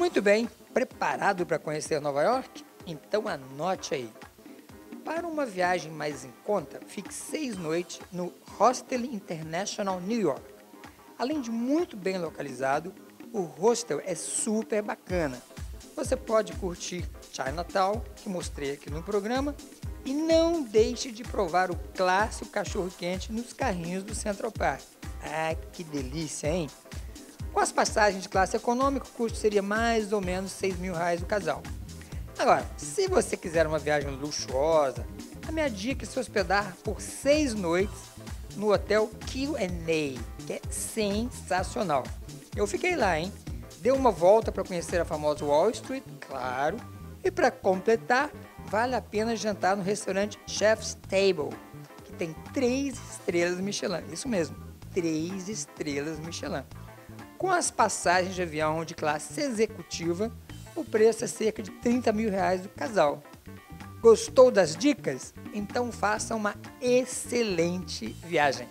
Muito bem, preparado para conhecer Nova York? Então anote aí. Para uma viagem mais em conta, fique 6 noites no Hostel International New York. Além de muito bem localizado, o hostel é super bacana. Você pode curtir Chinatown, que mostrei aqui no programa, e não deixe de provar o clássico cachorro-quente nos carrinhos do Central Park. Ah, que delícia, hein? Com as passagens de classe econômica, o custo seria mais ou menos R$ 6.000 o casal. Agora, se você quiser uma viagem luxuosa, a minha dica é se hospedar por 6 noites no hotel Q&A, que é sensacional. Eu fiquei lá, hein? Dei uma volta para conhecer a famosa Wall Street, claro, e para completar, vale a pena jantar no restaurante Chef's Table, que tem 3 estrelas Michelin, isso mesmo, 3 estrelas Michelin. Com as passagens de avião de classe executiva, o preço é cerca de R$ 30.000 do casal. Gostou das dicas? Então faça uma excelente viagem!